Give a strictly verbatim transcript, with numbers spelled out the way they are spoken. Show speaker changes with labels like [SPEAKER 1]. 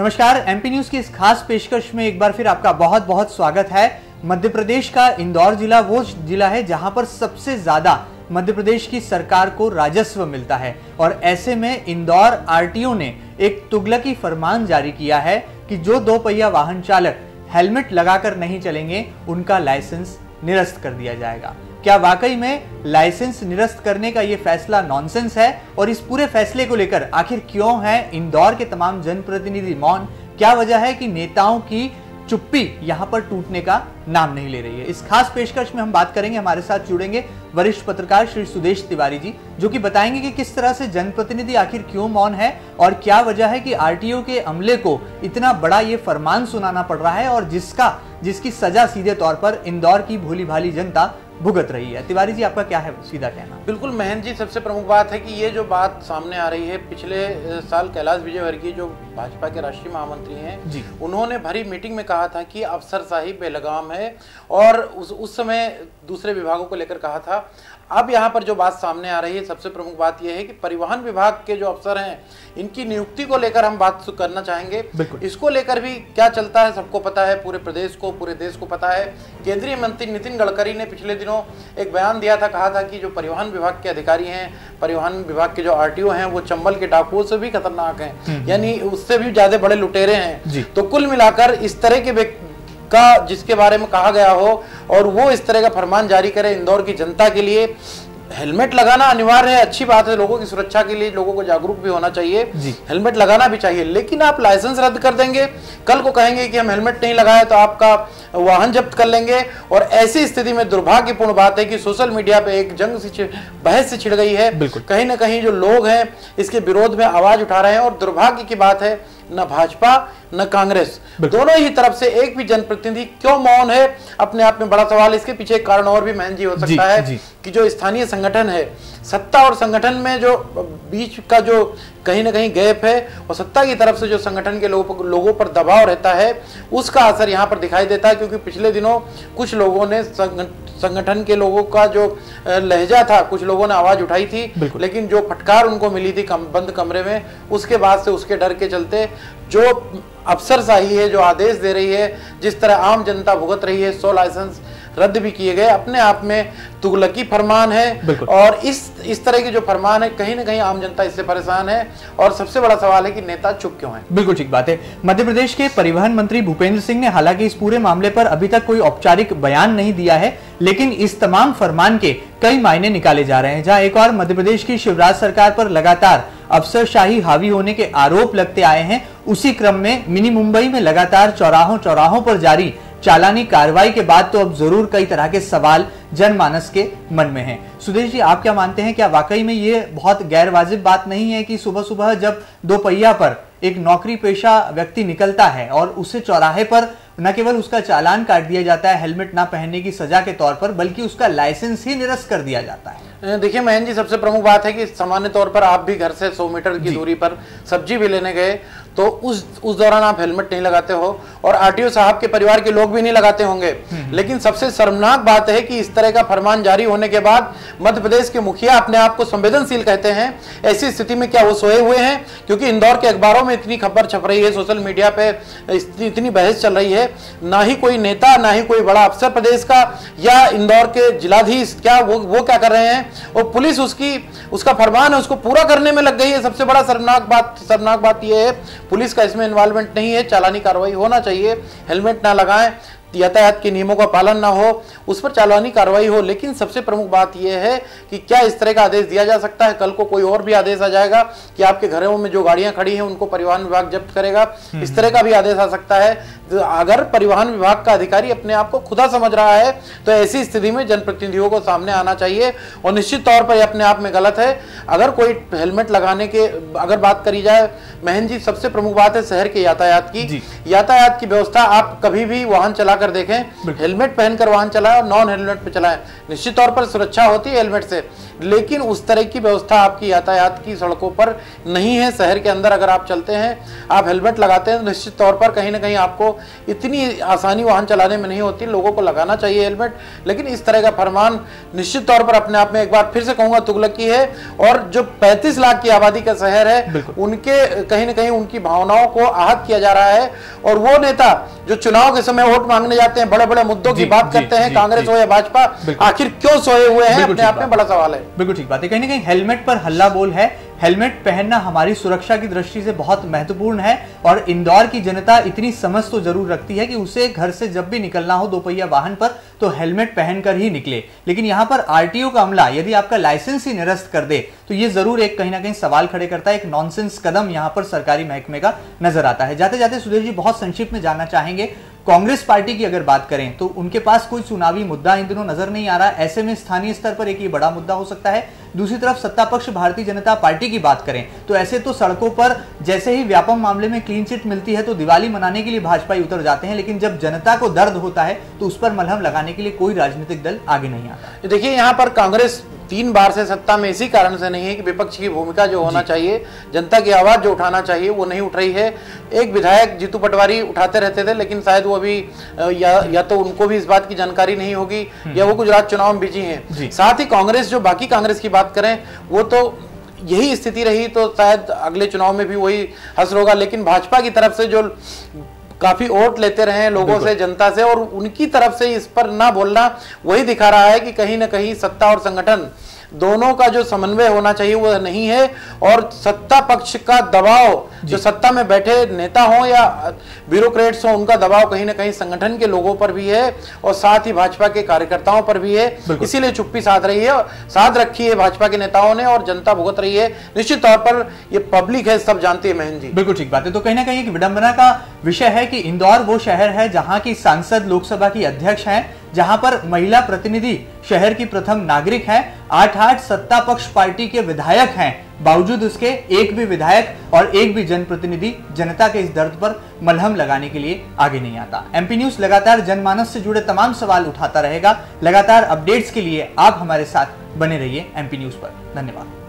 [SPEAKER 1] नमस्कार, MP news की इस खास पेशकश में एक बार फिर आपका बहुत बहुत स्वागत है। मध्य प्रदेश का इंदौर जिला वो जिला है जहां पर सबसे ज्यादा मध्य प्रदेश की सरकार को राजस्व मिलता है और ऐसे में इंदौर आरटीओ ने एक तुगलकी फरमान जारी किया है कि जो दो पहिया वाहन चालक हेलमेट लगाकर नहीं चलेंगे उनका लाइसेंस निरस्त कर दिया जाएगा। क्या वाकई में लाइसेंस निरस्त करने का ये फैसला नॉनसेंस है और इस पूरे फैसले को लेकर आखिर क्यों है इंदौर के तमाम जनप्रतिनिधि मौन? क्या वजह है कि नेताओं की चुप्पी यहां पर टूटने का नाम नहीं ले रही है? इस खास पेशकश में हम बात करेंगे, हमारे साथ जुड़ेंगे वरिष्ठ पत्रकार श्री सुदेश तिवारी जी, जो कि बताएंगे कि किस तरह से जनप्रतिनिधि आखिर क्यों मौन है और क्या वजह है कि आरटीओ के अमले को इतना बड़ा ये फरमान सुनाना पड़ रहा है और जिसका जिसकी सजा सीधे तौर पर इंदौर की भोली भाली जनता भुगत रही है। तिवारी जी, आपका क्या है सीधा कहना?
[SPEAKER 2] बिल्कुल महेंद्र जी, सबसे प्रमुख बात है कि ये जो बात सामने आ रही है, पिछले साल कैलाश विजयवर्गीय जो भाजपा के राष्ट्रीय महामंत्री हैं, उन्होंने भरी मीटिंग में कहा था कि अफसरशाही बेलगाम है और उस उस समय दूसरे विभागों को लेकर कहा था। अब यहाँ पर जो बात सामने आ रही है, सबसे प्रमुख बात यह है कि परिवहन विभाग के जो अफसर हैं, इनकी नियुक्ति को लेकर हम बात करना चाहेंगे। इसको लेकर भी क्या चलता है सबको पता है, पूरे प्रदेश को पूरे देश को पता है। केंद्रीय मंत्री नितिन गडकरी ने पिछले दिनों एक बयान दिया था, कहा था कि जो परिवहन विभाग के अधिकारी हैं, परिवहन विभाग के जो आरटीओ हैं, वो चंबल के डाकुओं से भी खतरनाक हैं, यानी उससे भी ज्यादा बड़े लुटेरे हैं। तो कुल मिलाकर इस तरह के का जिसके बारे में कहा गया हो और वो इस तरह का फरमान जारी करे इंदौर की जनता के लिए, हेलमेट लगाना अनिवार्य है, अच्छी बात है, लोगों की सुरक्षा के लिए लोगों को जागरूक भी होना चाहिए, हेलमेट लगाना भी चाहिए, लेकिन आप लाइसेंस रद्द कर देंगे, कल को कहेंगे कि हम हेलमेट नहीं लगाए तो आपका वाहन जब्त कर लेंगे। और ऐसी स्थिति में दुर्भाग्यपूर्ण बात है कि सोशल मीडिया पे एक जंग सी बहस से छिड़ गई है। कहीं ना कहीं जो लोग हैं इसके विरोध में आवाज उठा रहे हैं और दुर्भाग्य की बात है, न भाजपा न कांग्रेस, दोनों ही तरफ से एक भी जनप्रतिनिधि क्यों मौन है, अपने आप में बड़ा सवाल। इसके पीछे एक कारण और भी महेंद्र जी हो सकता जी, है जी। कि जो स्थानीय संगठन है, सत्ता और संगठन में जो बीच का जो कहीं ना कहीं गैप है और सत्ता की तरफ से जो संगठन के लोगों लोगों पर दबाव रहता है, उसका असर यहाँ पर दिखाई देता है। क्योंकि पिछले दिनों कुछ लोगों ने संगठन के लोगों का जो लहजा था, कुछ लोगों ने आवाज उठाई थी, लेकिन जो फटकार उनको मिली थी कम, बंद कमरे में, उसके बाद से उसके डर के चलते जो अफसरशाही है, जो आदेश दे रही है, जिस तरह आम जनता भुगत रही है, सौ लाइसेंस रद्द भी किए गए, अपने आप में तुगलकी फरमान है। और इस इस तरह के जो फरमान है, कहीं ना कहीं आम जनता इससे परेशान है और सबसे बड़ा सवाल है कि नेता चुप क्यों हैं?
[SPEAKER 1] बिल्कुल ठीक बात है। मध्य प्रदेश के परिवहन मंत्री भूपेंद्र सिंह ने हालांकि इस पूरे मामले पर अभी तक कोई औपचारिक बयान नहीं दिया है, लेकिन इस तमाम फरमान के कई मायने निकाले जा रहे हैं। जहां एक और मध्य प्रदेश की शिवराज सरकार पर लगातार अफसरशाही हावी होने के आरोप लगते आए हैं, उसी क्रम में मिनी मुंबई में लगातार चौराहों चौराहों पर जारी चालानी कार्रवाई के बाद तो अब जरूर कई तरह के सवाल जनमानस के मन में हैं। सुदेश जी, आप क्या मानते हैं, क्या वाकई में ये बहुत गैर वाजिब बात नहीं है कि सुबह सुबह जब दो पहिया पर एक नौकरी पेशा व्यक्ति निकलता है और उसे चौराहे पर न केवल उसका चालान काट दिया जाता है हेलमेट ना पहनने की सजा के तौर पर, बल्कि उसका लाइसेंस ही निरस्त कर दिया जाता है?
[SPEAKER 2] देखिए महेंद्र जी, सबसे प्रमुख बात है कि सामान्य तौर पर आप भी घर से सौ मीटर की दूरी पर सब्जी भी लेने गए तो उस उस दौरान आप हेलमेट नहीं लगाते हो और आरटीओ साहब के परिवार के लोग भी नहीं लगाते होंगे। लेकिन सबसे शर्मनाक बात है कि इस तरह का फरमान जारी होने के बाद मध्य प्रदेश के मुखिया अपने आप को संवेदनशील कहते हैं। ऐसी स्थिति में क्या वो सोए हुए हैं? क्योंकि इंदौर के अखबारों में इतनी खबर छप रही है, सोशल मीडिया पे इतनी बहस चल रही है, ना ही कोई नेता, ना ही कोई बड़ा अफसर प्रदेश का या इंदौर के जिलाधीश, क्या वो वो क्या कर रहे हैं, और पुलिस उसकी उसका फरमान है उसको पूरा करने में लग गई है। सबसे बड़ा शर्मनाक बात शर्मनाक बात यह है, पुलिस का इसमें इन्वॉल्वमेंट नहीं है। चालानी कार्रवाई होना चाहिए, हेलमेट ना लगाएं, यातायात के नियमों का पालन ना हो, उस पर चालानी कार्रवाई हो। लेकिन सबसे प्रमुख बात यह है कि क्या इस तरह का आदेश दिया जा सकता है? कल को कोई और भी आदेश आ जाएगा कि आपके घरों में जो गाड़ियां खड़ी हैं उनको परिवहन विभाग जब्त करेगा, इस तरह का भी आदेश आ सकता है। अगर परिवहन विभाग का अधिकारी अपने आप को खुदा समझ रहा है तो ऐसी स्थिति में जनप्रतिनिधियों को सामने आना चाहिए और निश्चित तौर पर अपने आप में गलत है। अगर कोई हेलमेट लगाने के अगर बात करी जाए महेंद्र जी, सबसे प्रमुख बात है शहर के यातायात की। यातायात की व्यवस्था आप कभी भी वाहन चला कर देखें, हेलमेट पहनकर वाहन चलाएं और नॉन हेलमेट पे चलाएं। निश्चित तौर पर सुरक्षा होती है हेलमेट से, लेकिन उस तरह की व्यवस्था आपकी यातायात की सड़कों पर नहीं है। शहर के अंदर अगर आप चलते हैं, आप हेलमेट लगाते हैं, तो निश्चित तौर पर कहीं ना कहीं आपको इतनी आसानी वाहन चलाने में नहीं होती। लोगों को लगाना चाहिए हेलमेट, लेकिन इस तरह का फरमान निश्चित तौर पर अपने आप में एक बार फिर से कहूंगा तुगलकी है। और जो पैंतीस लाख की आबादी का शहर है, उनके कहीं ना कहीं उनकी भावनाओं को आहत किया जा रहा है। और वो नेता जो चुनाव के समय वोट मांगने जाते हैं, बड़े बड़े मुद्दों की बात करते हैं, कांग्रेस हो या भाजपा, आखिर क्यों सोए हुए हैं, अपने आप में बड़ा सवाल है।
[SPEAKER 1] बिल्कुल ठीक बात है। कहीं ना कहीं हेलमेट पर हल्ला बोल है। हेलमेट पहनना हमारी सुरक्षा की दृष्टि से बहुत महत्वपूर्ण है और इंदौर की जनता इतनी समझ तो जरूर रखती है कि उसे घर से जब भी निकलना हो दोपहिया वाहन पर तो हेलमेट पहनकर ही निकले। लेकिन यहां पर आरटीओ का अमला यदि आपका लाइसेंस ही निरस्त कर दे तो ये जरूर एक कहीं ना कहीं सवाल खड़े करता है। एक नॉनसेंस कदम यहां पर सरकारी महकमे का नजर आता है। जाते जाते सुधीर जी बहुत संक्षिप्त में जानना चाहेंगे, कांग्रेस पार्टी की अगर बात करें तो उनके पास कोई चुनावी मुद्दा इन दिनों नजर नहीं आ रहा। ऐसे में स्थानीय स्तर पर एक ये बड़ा मुद्दा हो सकता है। दूसरी तरफ सत्ता पक्ष भारतीय जनता पार्टी की बात करें तो ऐसे तो सड़कों पर जैसे ही व्यापम मामले में क्लीन चिट मिलती है तो दिवाली मनाने के लिए भाजपा ही उतर जाते हैं, लेकिन जब जनता को दर्द होता है तो उस पर मलहम लगाने के लिए कोई राजनीतिक दल आगे नहीं आता।
[SPEAKER 2] देखिए, यहाँ पर कांग्रेस तीन बार से सत्ता में इसी कारण से नहीं है कि विपक्ष की भूमिका जो होना चाहिए, जनता की आवाज जो उठाना चाहिए, वो नहीं उठ रही है। एक विधायक जीतू पटवारी उठाते रहते थे, लेकिन शायद वो अभी या, या तो उनको भी इस बात की जानकारी नहीं होगी या वो गुजरात चुनाव में बिजी हैं। साथ ही कांग्रेस, जो बाकी कांग्रेस की बात करें, वो तो यही स्थिति रही तो शायद अगले चुनाव में भी वही हश्र होगा। लेकिन भाजपा की तरफ से जो काफी वोट लेते रहे लोगों से, जनता से, और उनकी तरफ से इस पर ना बोलना वही दिखा रहा है कि कहीं ना कहीं सत्ता और संगठन दोनों का जो समन्वय होना चाहिए वो नहीं है। और सत्ता पक्ष का दबाव, जो सत्ता में बैठे नेता हो या ब्यूरोक्रेट्स हो, उनका दबाव कहीं ना कहीं संगठन के लोगों पर भी है और साथ ही भाजपा के कार्यकर्ताओं पर भी है। इसीलिए चुप्पी साध रही है, साध रखी है भाजपा के नेताओं ने और जनता भुगत रही है। निश्चित तौर पर ये पब्लिक है, सब जानती है महन जी।
[SPEAKER 1] बिल्कुल ठीक बात है। तो कहीं ना कहीं एक विडंबना का विषय है कि इंदौर वो शहर है जहां की सांसद लोकसभा की अध्यक्ष हैं, जहां पर महिला प्रतिनिधि शहर की प्रथम नागरिक हैं, आठ आठ सत्ता पक्ष पार्टी के विधायक हैं, बावजूद उसके एक भी विधायक और एक भी जनप्रतिनिधि जनता के इस दर्द पर मलहम लगाने के लिए आगे नहीं आता। एमपी न्यूज लगातार जनमानस से जुड़े तमाम सवाल उठाता रहेगा। लगातार अपडेट्स के लिए आप हमारे साथ बने रहिए एमपी न्यूज पर। धन्यवाद।